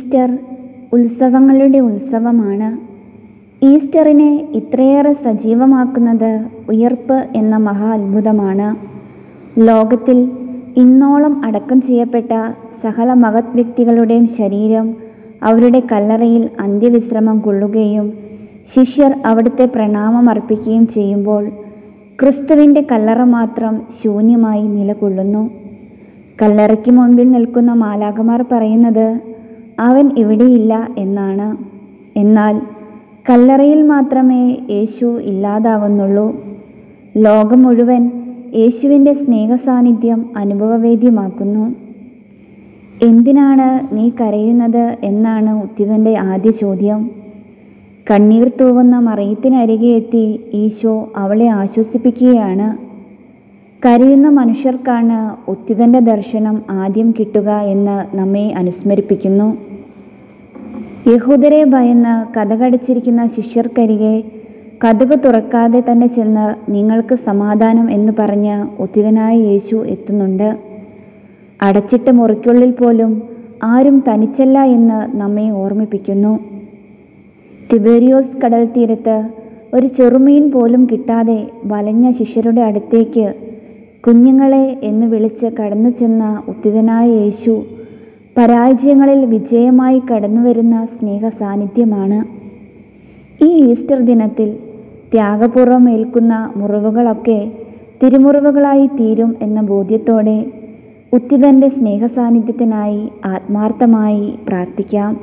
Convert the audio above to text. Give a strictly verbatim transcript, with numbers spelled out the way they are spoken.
Easter ഉത്സവങ്ങളുടെ ഉത്സവമാണ്. ഈസ്റ്ററിനെ ഇത്രയേറെ സജീവമാക്കുന്നത് ഉയിർപ്പ് എന്ന മഹാ അത്ഭുതമാണ്. ലോകത്തിൽ ഇന്നോളം അടക്കം ചെയ്യപ്പെട്ട സകല മഹത് വ്യക്തികളുടെയും ശരീരം അവരുടെ കല്ലറയിൽ അന്ത്യവിശ്രമം കൊള്ളുകയും ശിഷ്യർ അവിടുത്തെ പ്രണാമം അർപ്പിക്കുകയും ചെയ്യുമ്പോൾ ക്രിസ്തുവിൻ്റെ കല്ലറ മാത്രം ശൂന്യമായി നിലകൊള്ളുന്നു. കല്ലറയ്ക്ക് മുൻപിൽ നിൽക്കുന്ന മാലാഖമാർ പറയുന്നത് അവൻ ഇവിടെയില്ല എന്നാണ്. എന്നാൽ കല്ലറയിൽ മാത്രമേ യേശു ഇല്ലാതാവുന്നുള്ളൂ. ലോകം മുഴുവൻ യേശുവിൻ്റെ സ്നേഹസാന്നിധ്യം അനുഭവവേദ്യമാക്കുന്നു. എന്തിനാണ് നീ കരയുന്നത് എന്നാണ് ഉത്തിതൻ്റെ ആദ്യ ചോദ്യം. കണ്ണീർ തൂവുന്ന മറിയത്തിനരികെ എത്തി ഈശോ അവളെ ആശ്വസിപ്പിക്കുകയാണ്. കരയുന്ന മനുഷ്യർക്കാണ് ഉത്തിതൻ്റെ ദർശനം ആദ്യം കിട്ടുക എന്ന് നമ്മെ അനുസ്മരിപ്പിക്കുന്നു. യഹൂദരെ ഭയന്ന് കതകടച്ചിരിക്കുന്ന ശിഷ്യർക്കരികെ കതക് തുറക്കാതെ തന്നെ ചെന്ന് നിങ്ങൾക്ക് സമാധാനം എന്ന് പറഞ്ഞ് ഉത്തിതനായ യേശു എത്തുന്നുണ്ട്. അടച്ചിട്ട മുറിക്കുള്ളിൽ പോലും ആരും തനിച്ചല്ല എന്ന് നമ്മെ ഓർമ്മിപ്പിക്കുന്നു. തിബേരിയോസ് കടൽ തീരത്ത് ഒരു ചെറുമീൻ പോലും കിട്ടാതെ വലഞ്ഞ ശിഷ്യരുടെ അടുത്തേക്ക് കുഞ്ഞുങ്ങളെ എന്ന് വിളിച്ച് കടന്നു ചെന്ന ഉത്തിതനായ യേശു പരാജയങ്ങളിൽ വിജയമായി കടന്നുവരുന്ന സ്നേഹ സാന്നിധ്യമാണ്. ഈ ഈസ്റ്റർ ദിനത്തിൽ ത്യാഗപൂർവം ഏൽക്കുന്ന മുറിവുകളൊക്കെ തിരുമുറിവുകളായി തീരും എന്ന ബോധ്യത്തോടെ ഉത്തിതൻ്റെ സ്നേഹസാന്നിധ്യത്തിനായി ആത്മാർത്ഥമായി പ്രാർത്ഥിക്കാം.